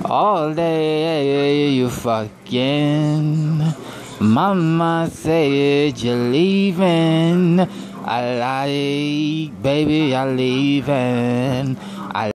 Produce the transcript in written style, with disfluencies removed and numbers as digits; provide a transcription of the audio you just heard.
All day you fucking. Mama said you're leaving. I like, baby, you're leaving.